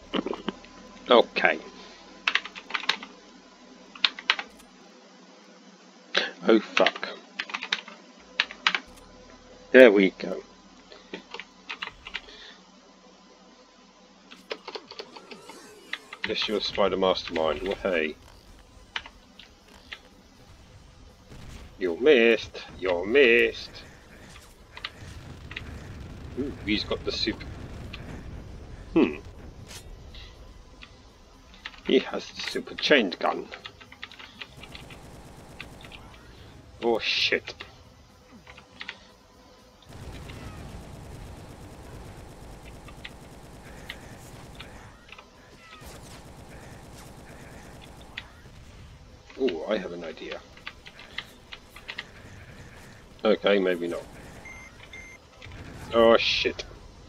Okay. Oh fuck. There we go. Guess you're a spider mastermind. Well, hey. You're missed. You're missed. Ooh, he's got the super. He has the super chained gun. Oh shit. Oh, I have an idea. Okay, maybe not. Oh shit.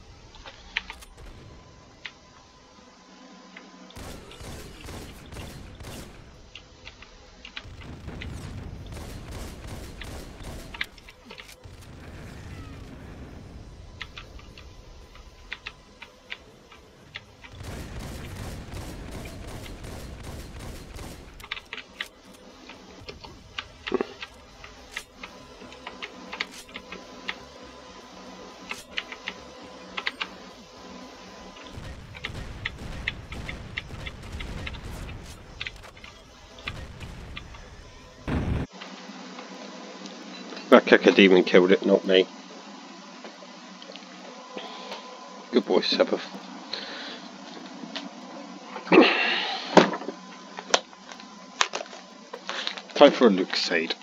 That Cacodemon killed it, not me. Good boy, Sabbath. Time for a Lucasade.